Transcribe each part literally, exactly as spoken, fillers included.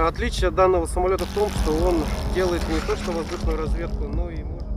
Отличие данного самолета в том, что он делает не то что воздушную разведку, но и может...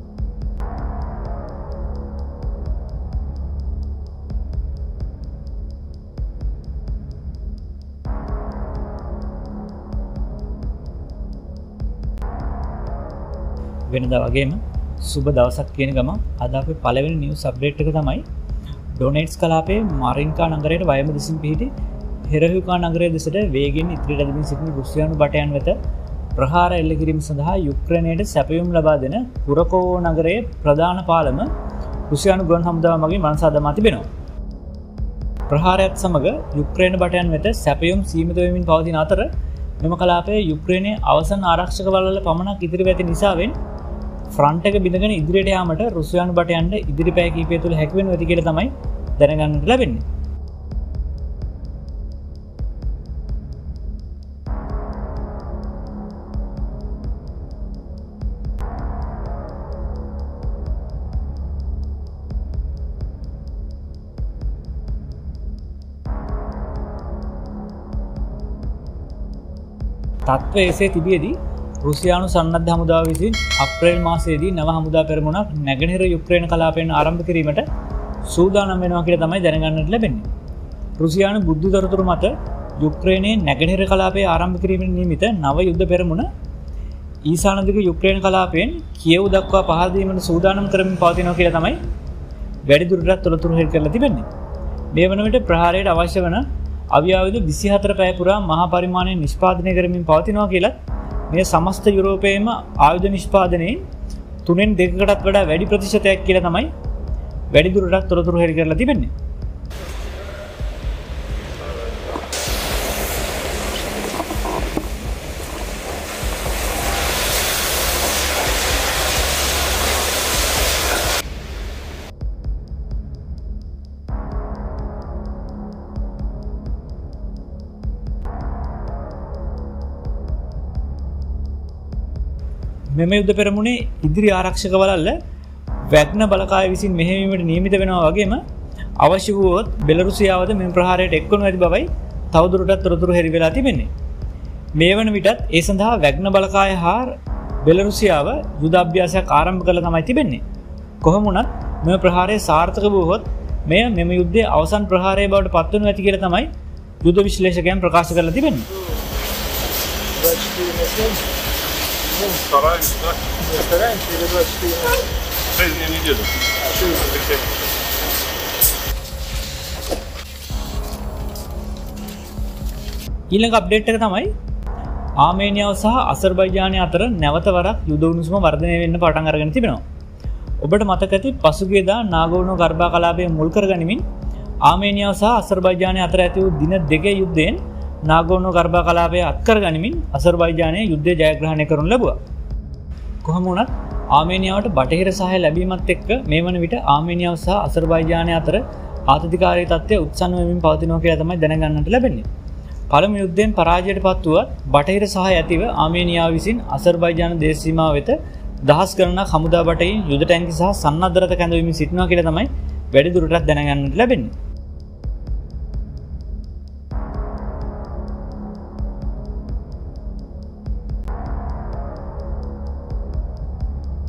වෙනදා වගේම සුබ දවසක් කියන ගමන් අද අපි පළවෙනි නිවුස් අප්ඩේට් එක තමයි ඩොනෙට්ස් කලාපයේ මාරින්කා නගරයට වයඹ දෙසින් පිහිටි හෙරහිව්කා නගරය දෙසට වේගෙන් ඉදිරියට ඇදමින් සිටින රුසියානු බටයන් වෙත ප්‍රහාර එල්ල කිරීම සඳහා යුක්‍රේනයට සැපයුම් ලබා දෙන කුරකෝවෝ නගරයේ ප්‍රධාන පාලම රුසියානු ගුවන් හමුදාව මගින් වනසා දමා තිබෙනවා. ප්‍රහාරයත් සමග යුක්‍රේන බටයන් වෙත සැපයුම් සීමිත වෙමින් පවතින අතර මෙම කලාපයේ යුක්‍රේනයේ අවසන් ආරක්ෂක වළවල් පමණක් ඉදිරිව ඇති නිසාවෙන් ෆ්‍රන්ට් එක බිඳගෙන ඉදිරියට යාමට රුසියානු බටයන්ට ඉදිරි පැය කිහිපය තුළ හැකි වෙනවා ඇති කියලා තමයි දැනගන්නට ලැබෙන්නේ. තත්ත්වය එසේ තිබියදී රුසියානු සන්නද්ධ හමුදාව විසින් අප්‍රේල් මාසයේදී නව හමුදා පෙරමුණක් නැගෙනහිර යුක්‍රේන කලාපයෙන් ආරම්භ කිරීමට සූදානම් වෙනවා කියලා තමයි දැනගන්නට ලැබෙන්නේ. රුසියානු බුද්ධ තොරතුරු මත යුක්‍රේනයේ නැගෙනහිර කලාපයේ ආරම්භ කිරීමට නියමිත නව යුද්ධ පෙරමුණ ඊශානදිග යුක්‍රේන කලාපයෙන් කියව් දක්වා පහර දීමට සූදානම් කරමින් පවතිනවා කියලා තමයි වැඩිදුරටත් තොරතුරු හෙළි කරලා තිබෙන්නේ. මේ වන විට ප්‍රහාරයට අවශ්‍ය වන අවියාවුධ විසිහතර පැය පුරා මහා පරිමාණයෙන් නිෂ්පාදනය කරමින් පවතිනවා කියලා මේ සමස්ත යුරෝපයේම ආයුධ නිෂ්පාදනයේ තුනෙන් දෙකකටත් වඩා වැඩි ප්‍රතිශතයක් කියලා තමයි වැඩිදුරටත් තොරතුරු හෙළි කරලා තිබෙන්නේ. මෙම යුද්ධ පෙරමුණේ ඉදිරි ආරක්ෂක වළල්ල වැග්න බලකාය විසින් මෙහෙයවීමට නියමිත වෙනවා වගේම අවශ්‍ය වුවොත් බෙලරුසියාවද මෙම ප්‍රහාරයට එක්වනු ඇති බවයි තවදුරටත් තොරතුරු හෙළි වෙලා තිබෙන්නේ. මේ වන විටත් ඒ සඳහා වැග්න බලකාය හා බෙලරුසියාව යුද අභ්‍යාසයක් ආරම්භ කරලා තමයි තිබෙන්නේ. කොහොම වුණත් මෙම ප්‍රහාරය සාර්ථක වුවහොත් මෙය මෙම යුද්ධයේ අවසන් ප්‍රහාරය බවට පත්වනු ඇති කියලා තමයි යුද විශ්ලේෂකයන් ප්‍රකාශ කරලා තිබෙන්නේ. Ну, стараемся, да? Мы стараемся или двадцать четыре? шесть дней в неделю. ඊළඟ අප්ඩේට් එක තමයි ආමේනියාව සහ අසර්බයිජානය අතර නැවත වරක් යුද උණුසුම වර්ධනය වෙන්න පටන් අරගෙන තිබෙනවා. ඔබට මතක ඇති පසුගියදා නාගෝනෝ ගර්භා කලාපය මුල් කරගනිමින් ආමේනියාව සහ අසර්බයිජානය අතර ඇති වූ දින දෙකේ යුද්ධයෙන් නාගෝනෝ ගර්භා කලාපය අත්කර ගනිමින් අසර්බයිජානය යුද්ධය ජයග්‍රහණය කරනු ලැබුවා. කොහොම වුණත් ආමේනියාවට බටහිර සහාය ලැබීමත් එක්ක මේ වන විට ආමේනියාව සහ අසර්බයිජානය අතර ආතතිකාරී තත්ත්වය උත්සන්න වෙමින් පවතිනවා කියලා තමයි දැනගන්නට ලැබෙන්නේ. පළමු යුද්ධයෙන් පරාජයට පත් වුවත් බටහිර සහාය ඇතිව ආමේනියාව විසින් අසර්බයිජාන දේශ සීමාව වෙත දහස් ගණනක් හමුදා බටහිර යුද ටැංකි සහ සන්නද්ධ රථ කැඳවමින් සිටිනවා කියලා තමයි වැඩිදුරටත් දැනගන්නට ලැබෙන්නේ.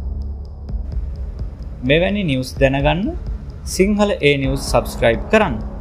මෙවැනි නිවුස් දැනගන්න සිංහල ඒ නිවුස් සබ්ස්ක්‍රයිබ් කරන්න.